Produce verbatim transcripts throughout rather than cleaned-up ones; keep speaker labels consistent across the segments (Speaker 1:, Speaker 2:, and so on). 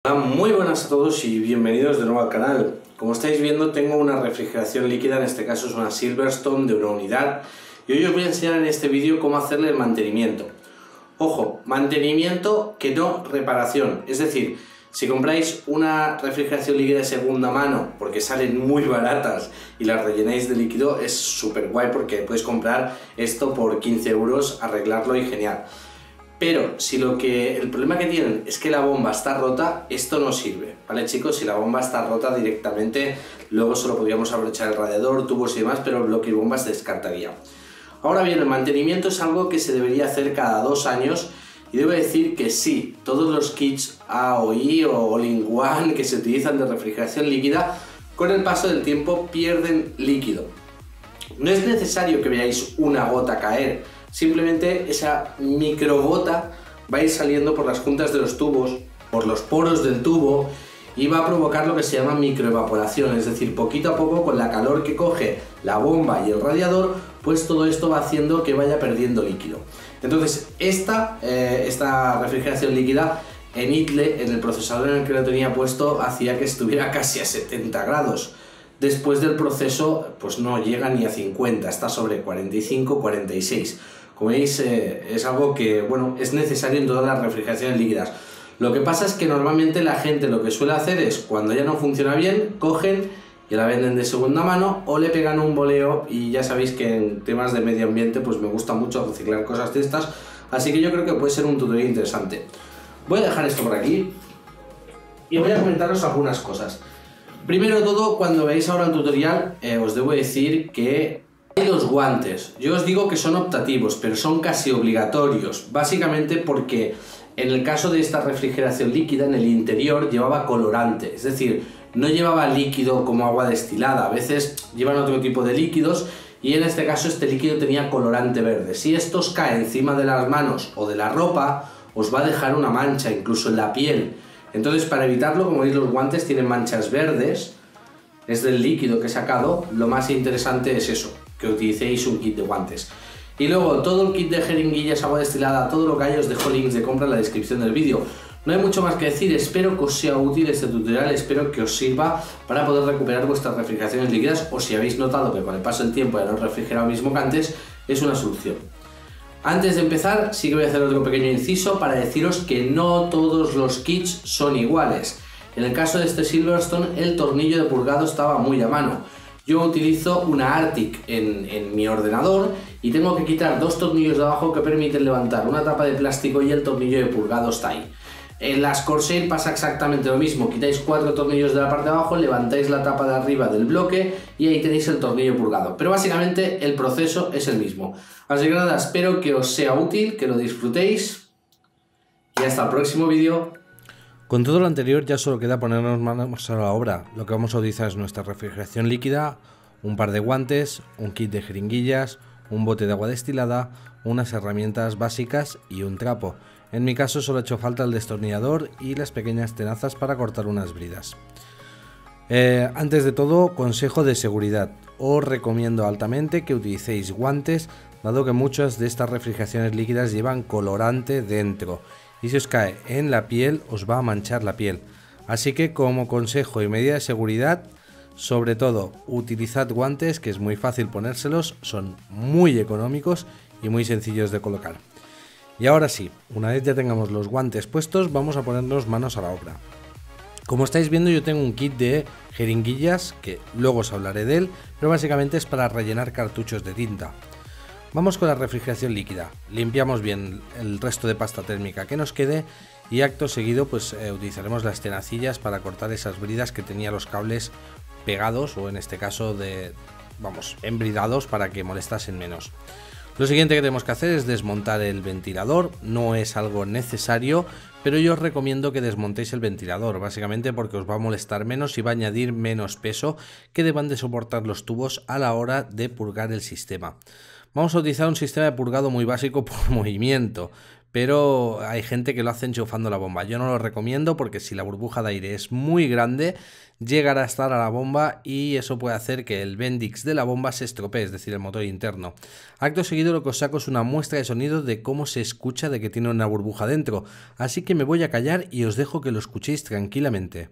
Speaker 1: Hola, muy buenas a todos y bienvenidos de nuevo al canal. Como estáis viendo, tengo una refrigeración líquida, en este caso es una Silverstone de una unidad, y hoy os voy a enseñar en este vídeo cómo hacerle el mantenimiento. Ojo, mantenimiento que no reparación, es decir, si compráis una refrigeración líquida de segunda mano porque salen muy baratas y las rellenáis de líquido, es súper guay porque puedes comprar esto por quince euros, arreglarlo y genial. Pero si lo que el problema que tienen es que la bomba está rota, esto no sirve, ¿vale, chicos? Si la bomba está rota directamente, luego solo podríamos aprovechar el radiador, tubos y demás, pero el bloque y bomba se descartaría. Ahora bien, el mantenimiento es algo que se debería hacer cada dos años y debo decir que sí, todos los kits A O I o All-in-One que se utilizan de refrigeración líquida, con el paso del tiempo pierden líquido. No es necesario que veáis una gota caer, simplemente esa microgota va a ir saliendo por las juntas de los tubos, por los poros del tubo, y va a provocar lo que se llama microevaporación, es decir, poquito a poco con la calor que coge la bomba y el radiador, pues todo esto va haciendo que vaya perdiendo líquido. Entonces esta, eh, esta refrigeración líquida en Itle, en el procesador en el que lo tenía puesto, hacía que estuviera casi a setenta grados. Después del proceso pues no llega ni a cincuenta, está sobre cuarenta y cinco, cuarenta y seis. Como veis, eh, es algo que bueno, es necesario en todas las refrigeraciones líquidas. Lo que pasa es que normalmente la gente lo que suele hacer es, cuando ya no funciona bien, cogen y la venden de segunda mano o le pegan un boleo, y ya sabéis que en temas de medio ambiente pues me gusta mucho reciclar cosas de estas, así que yo creo que puede ser un tutorial interesante. Voy a dejar esto por aquí y voy a comentaros algunas cosas. Primero de todo, cuando veáis ahora el tutorial, eh, os debo decir que hay los guantes. Yo os digo que son optativos, pero son casi obligatorios, básicamente porque en el caso de esta refrigeración líquida, en el interior llevaba colorante, es decir, no llevaba líquido como agua destilada, a veces llevan otro tipo de líquidos, y en este caso este líquido tenía colorante verde. Si esto os cae encima de las manos o de la ropa, os va a dejar una mancha, incluso en la piel. Entonces, para evitarlo, como veis, los guantes tienen manchas verdes, es del líquido que he sacado. Lo más interesante es eso, que utilicéis un kit de guantes. Y luego, todo el kit de jeringuillas, agua destilada, todo lo que hay, os dejo links de compra en la descripción del vídeo. No hay mucho más que decir, espero que os sea útil este tutorial, espero que os sirva para poder recuperar vuestras refrigeraciones líquidas, o si habéis notado que con el paso del tiempo ya no he refrigerado mismo que antes, es una solución. Antes de empezar, sí que voy a hacer otro pequeño inciso para deciros que no todos los kits son iguales. En el caso de este Silverstone, el tornillo de purgado estaba muy a mano. Yo utilizo una Arctic en, en mi ordenador y tengo que quitar dos tornillos de abajo que permiten levantar una tapa de plástico, y el tornillo de purgado está ahí. En las Corsair pasa exactamente lo mismo, quitáis cuatro tornillos de la parte de abajo, levantáis la tapa de arriba del bloque y ahí tenéis el tornillo purgado. Pero básicamente el proceso es el mismo. Así que nada, espero que os sea útil, que lo disfrutéis y hasta el próximo vídeo.
Speaker 2: Con todo lo anterior ya solo queda ponernos manos a la obra. Lo que vamos a utilizar es nuestra refrigeración líquida, un par de guantes, un kit de jeringuillas, un bote de agua destilada, unas herramientas básicas y un trapo. En mi caso solo ha hecho falta el destornillador y las pequeñas tenazas para cortar unas bridas. Eh, antes de todo, consejo de seguridad. Os recomiendo altamente que utilicéis guantes, dado que muchas de estas refrigeraciones líquidas llevan colorante dentro, y si os cae en la piel os va a manchar la piel. Así que, como consejo y medida de seguridad, sobre todo utilizad guantes, que es muy fácil ponérselos, son muy económicos y muy sencillos de colocar. Y ahora sí, una vez ya tengamos los guantes puestos, vamos a ponernos manos a la obra. Como estáis viendo, yo tengo un kit de jeringuillas, que luego os hablaré de él, pero básicamente es para rellenar cartuchos de tinta. Vamos con la refrigeración líquida, limpiamos bien el resto de pasta térmica que nos quede, y acto seguido pues eh, utilizaremos las tenacillas para cortar esas bridas que tenía los cables pegados, o en este caso de, vamos, embridados, para que molestasen menos. Lo siguiente que tenemos que hacer es desmontar el ventilador. No es algo necesario, pero yo os recomiendo que desmontéis el ventilador, básicamente porque os va a molestar menos y va a añadir menos peso que deban de soportar los tubos a la hora de purgar el sistema. Vamos a utilizar un sistema de purgado muy básico por movimiento, pero hay gente que lo hace enchufando la bomba. Yo no lo recomiendo porque si la burbuja de aire es muy grande, llegará a estar a la bomba y eso puede hacer que el Bendix de la bomba se estropee, es decir, el motor interno. Acto seguido lo que os saco es una muestra de sonido de cómo se escucha de que tiene una burbuja dentro, así que me voy a callar y os dejo que lo escuchéis tranquilamente.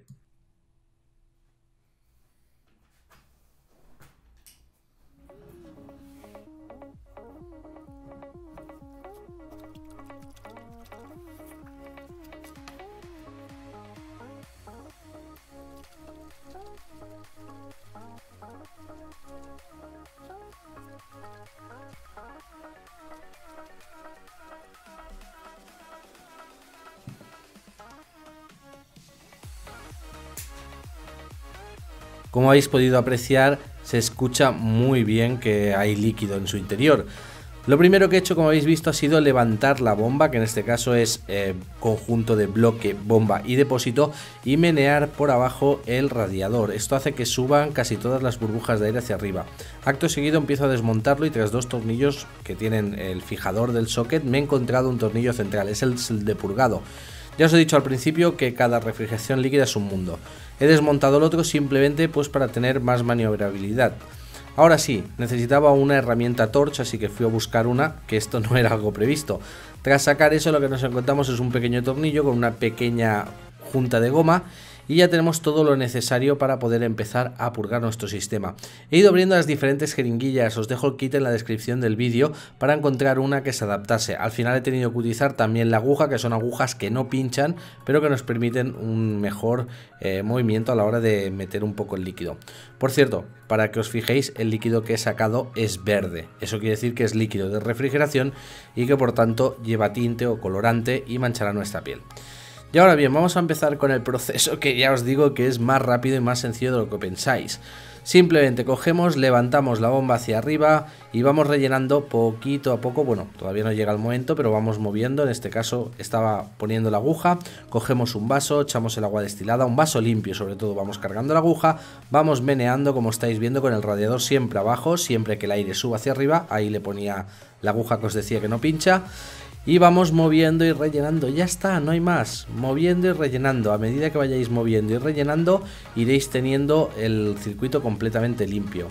Speaker 2: Como habéis podido apreciar, se escucha muy bien que hay líquido en su interior. Lo primero que he hecho, como habéis visto, ha sido levantar la bomba, que en este caso es eh, conjunto de bloque, bomba y depósito, y menear por abajo el radiador. Esto hace que suban casi todas las burbujas de aire hacia arriba. Acto seguido empiezo a desmontarlo y tras dos tornillos que tienen el fijador del socket me he encontrado un tornillo central, es el, el de purgado. Ya os he dicho al principio que cada refrigeración líquida es un mundo. He desmontado el otro simplemente pues para tener más maniobrabilidad. Ahora sí, necesitaba una herramienta torch, así que fui a buscar una, que esto no era algo previsto. Tras sacar eso, lo que nos encontramos es un pequeño tornillo con una pequeña junta de goma y ya tenemos todo lo necesario para poder empezar a purgar nuestro sistema. He ido abriendo las diferentes jeringuillas, os dejo el kit en la descripción del vídeo para encontrar una que se adaptase. Al final he tenido que utilizar también la aguja, que son agujas que no pinchan, pero que nos permiten un mejor eh, movimiento a la hora de meter un poco el líquido. Por cierto, para que os fijéis, el líquido que he sacado es verde. Eso quiere decir que es líquido de refrigeración y que por tanto lleva tinte o colorante y manchará nuestra piel. Y ahora bien, vamos a empezar con el proceso que ya os digo que es más rápido y más sencillo de lo que pensáis. Simplemente cogemos, levantamos la bomba hacia arriba y vamos rellenando poquito a poco. Bueno, todavía no llega el momento, pero vamos moviendo. En este caso estaba poniendo la aguja, cogemos un vaso, echamos el agua destilada, un vaso limpio sobre todo, vamos cargando la aguja, vamos meneando como estáis viendo con el radiador siempre abajo, siempre que el aire suba hacia arriba, ahí le ponía la aguja que os decía que no pincha. Y vamos moviendo y rellenando, ya está, no hay más, moviendo y rellenando. A medida que vayáis moviendo y rellenando, iréis teniendo el circuito completamente limpio.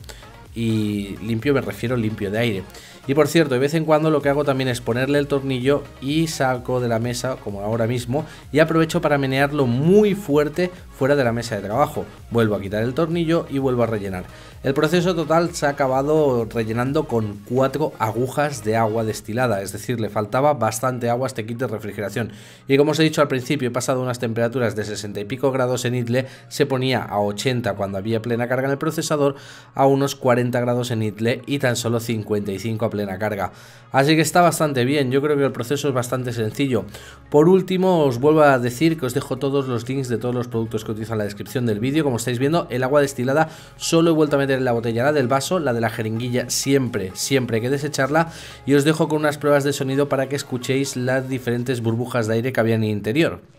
Speaker 2: Y limpio me refiero limpio de aire. Y por cierto, de vez en cuando lo que hago también es ponerle el tornillo y saco de la mesa, como ahora mismo, y aprovecho para menearlo muy fuerte fuera de la mesa de trabajo. Vuelvo a quitar el tornillo y vuelvo a rellenar. El proceso total se ha acabado rellenando con cuatro agujas de agua destilada, es decir, le faltaba bastante agua a este kit de refrigeración. Y como os he dicho al principio, he pasado unas temperaturas de sesenta y pico grados en idle, se ponía a ochenta cuando había plena carga en el procesador, a unos cuarenta grados en idle y tan solo cincuenta y cinco a plena carga. Así que está bastante bien, yo creo que el proceso es bastante sencillo. Por último, os vuelvo a decir que os dejo todos los links de todos los productos que utilizo en la descripción del vídeo. Como estáis viendo, el agua destilada solo he vuelto a meter en la botella, la del vaso, la de la jeringuilla siempre, siempre hay que desecharla, y os dejo con unas pruebas de sonido para que escuchéis las diferentes burbujas de aire que había en el interior.